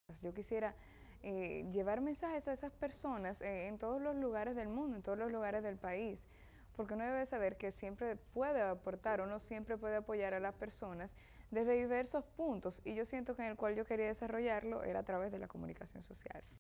Yo quisiera llevar mensajes a esas personas en todos los lugares del mundo, en todos los lugares del país, porque uno debe saber que siempre puede aportar, uno siempre puede apoyar a las personas desde diversos puntos, y yo siento que en el cual yo quería desarrollarlo era a través de la comunicación social.